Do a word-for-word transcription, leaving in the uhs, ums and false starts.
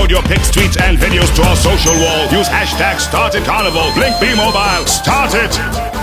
Upload your pics, tweets, and videos to our social wall. Use hashtag StartItCarnival. Blink B Mobile. Start it!